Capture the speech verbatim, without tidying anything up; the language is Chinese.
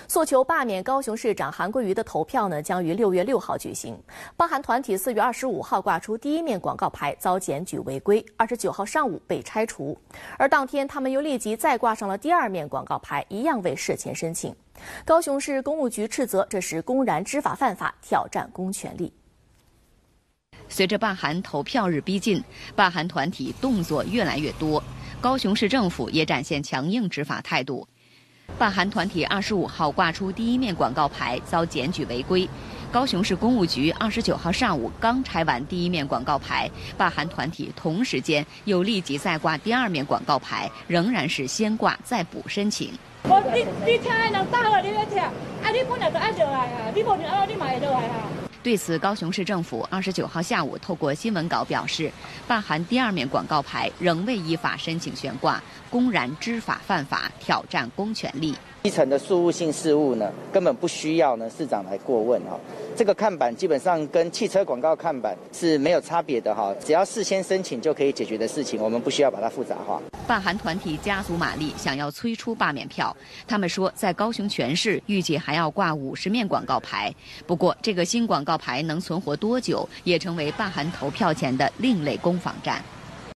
诉求罢免高雄市长韩国瑜的投票呢，将于六月六号举行。罢韩团体四月二十五号挂出第一面广告牌，遭检举违规，二十九号上午被拆除。而当天，他们又立即再挂上了第二面广告牌，一样未事前申请。高雄市公务局斥责这是公然知法犯法，挑战公权力。 随着罢韩投票日逼近，罢韩团体动作越来越多，高雄市政府也展现强硬执法态度。罢韩团体二十五号挂出第一面广告牌，遭检举违规。高雄市公务局二十九号上午刚拆完第一面广告牌，罢韩团体同时间又立即再挂第二面广告牌，仍然是先挂再补申请。 我你你听的人打了，你要听，啊你本来就爱落来啊，你无听啊你嘛会落来啊。 对此，高雄市政府二十九号下午透过新闻稿表示，罢韩第二面广告牌仍未依法申请悬挂，公然知法犯法，挑战公权力。 基层的事务性事务呢，根本不需要呢市长来过问哈。这个看板基本上跟汽车广告看板是没有差别的哈，只要事先申请就可以解决的事情，我们不需要把它复杂化。 罢韩团体加足马力，想要催出罢免票。他们说，在高雄全市预计还要挂五十面广告牌。不过，这个新广告牌能存活多久，也成为罢韩投票前的另类攻防战。